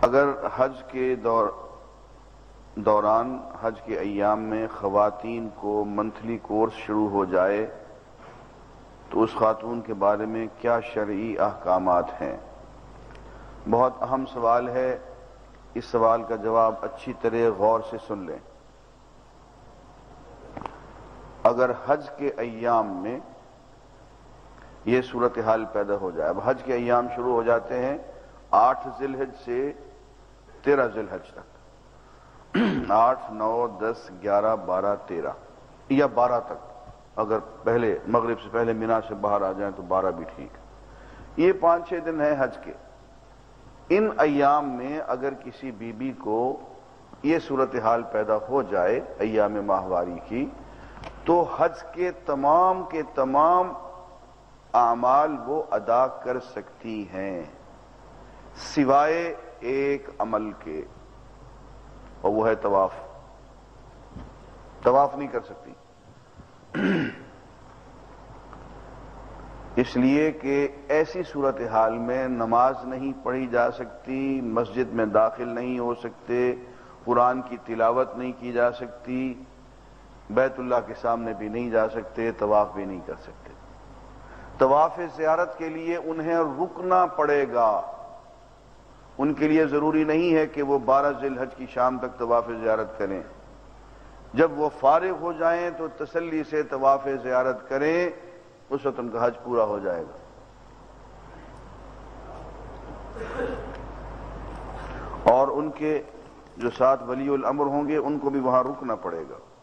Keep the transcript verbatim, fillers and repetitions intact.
اگر حج کے دور دوران حج کے ایام میں خواتین کو منتھلی کورس شروع ہو جائے تو اس خاتون کے بارے میں کیا شرعی احکامات ہیں؟ بہت اہم سوال ہے۔ اس سوال کا جواب اچھی طرح غور سے سن لیں۔ اگر حج کے ایام میں یہ صورتحال پیدا ہو جائے، اب حج کے ایام شروع ہو جاتے ہیں آٹھ ذی الحج سے تیرہ ذی الحج تک، آٹھ نو دس گیارہ بارہ تیرہ یا بارہ تک، اگر پہلے مغرب سے پہلے مینا سے باہر آ جائیں تو بارہ بھی ٹھیک ہے۔ یہ پانچ چھ دن ہیں حج کے۔ ان ایام میں اگر کسی بی بی کو یہ صورتحال پیدا ہو جائے ایام ماہواری کی، تو حج کے تمام کے تمام اعمال وہ ادا کر سکتی ہیں سوائے ایک عمل کے، اور وہ ہے طواف۔ طواف نہیں کر سکتی، اس لیے کہ ایسی صورتحال میں نماز نہیں پڑھی جا سکتی، مسجد میں داخل نہیں ہو سکتے، قرآن کی تلاوت نہیں کی جا سکتی، بیت اللہ کے سامنے بھی نہیں جا سکتے، طواف بھی نہیں کر سکتے۔ طواف زیارت کے لیے انہیں رکنا پڑے گا۔ ان کے لیے ضروری نہیں ہے کہ وہ بارہ ذی الحج کی شام تک طواف زیارت کریں۔ جب وہ فارغ ہو جائیں تو تسلی سے طواف زیارت کریں، اس وقت ان کا حج پورا ہو جائے گا۔ اور ان کے جو ساتھ ولی الامر ہوں گے ان کو بھی وہاں رکنا پڑے گا۔